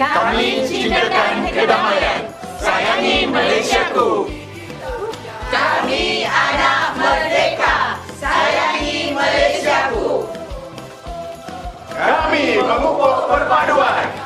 Kami cintakan kedamaian. Sayangi Malaysiaku. Kami anak merdeka. Sayangi Malaysiaku. Kami memupuk perpaduan.